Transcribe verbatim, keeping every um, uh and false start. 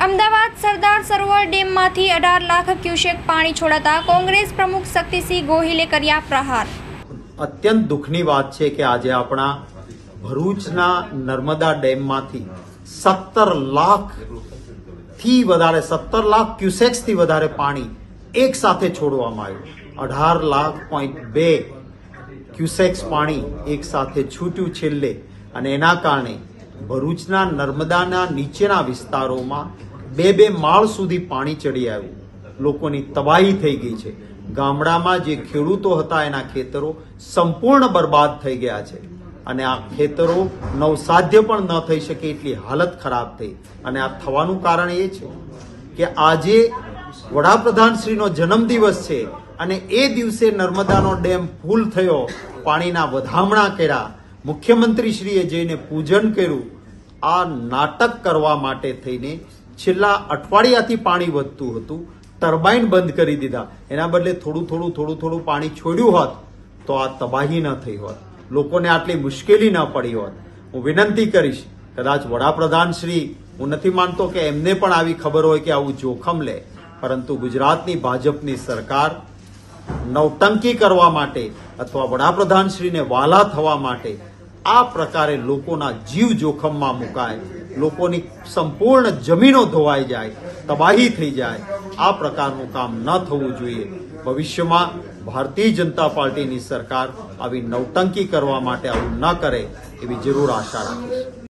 અમદાવાદ સરદાર સરોવર ડેમમાંથી અઢાર લાખ ક્યુસેક પાણી છોડાતા કોંગ્રેસ પ્રમુખ શક્તિસિંહ ગોહિલે કર્યા પ્રહાર। અત્યંત દુઃખની વાત છે કે આજે આપણા ભરૂચના નર્મદા ડેમમાંથી સત્તર લાખ થી વધારે સત્તર લાખ ક્યુસેક્સ થી વધારે પાણી એક સાથે છોડવામાં આવ્યું। અઢાર લાખ પોઈન્ટ બે ક્યુસેક્સ પાણી એક સાથે છૂટ્યું છેલ્લે, અને એના કારણે ભરૂચના નર્મદાના નીચેના વિસ્તારોમાં બે બે માળ સુધી પાણી ચડી આવ્યું। લોકોની તબાહી થઈ ગઈ છે। ગામડામાં જે ખેડૂતો હતા એના ખેતરો સંપૂર્ણ બરબાદ થઈ ગયા છે, અને આ ખેતરો નવસાધ્ય પણ ન થઈ શકે એટલી હાલત ખરાબ થઈ। અને આ થવાનું કારણ એ છે કે આજે વડાપ્રધાનશ્રીનો જન્મદિવસ છે, અને એ દિવસે નર્મદાનો ડેમ ફૂલ થયો, પાણીના વધામણા કર્યા, મુખ્યમંત્રીશ્રીએ જઈને પૂજન કર્યું। આ નાટક કરવા માટે થઈને છેલ્લા અઠવાડિયાથી પાણી વધતું હતું, ટર્બાઇન બંધ કરી દીધા, એના બદલે થોડું થોડું થોડું થોડું પાણી છોડ્યું હોત તો આ તબાહી ન થઈ હોત, લોકોને આટલી મુશ્કેલી ન પડી હોત। હું વિનંતી કરીશ, કદાચ વડાપ્રધાન શ્રી, હું નથી માનતો કે એમને પણ આવી ખબર હોય કે આવું જોખમ લે, પરંતુ ગુજરાતની ભાજપની સરકાર નવટંકી કરવા માટે અથવા વડાપ્રધાનશ્રીને વાલા થવા માટે આ પ્રકારે લોકોના જીવ જોખમમાં મુકાય, લોકોની સંપૂર્ણ જમીનો ધોવાઈ જાય, તબાહી થઈ જાય, આ પ્રકારનું કામ ન થવું જોઈએ। ભવિષ્યમાં ભારતીય જનતા પાર્ટીની સરકાર આવી નવટંકી કરવા માટે આવું ન કરે એવી જરૂર આશા રાખીશ।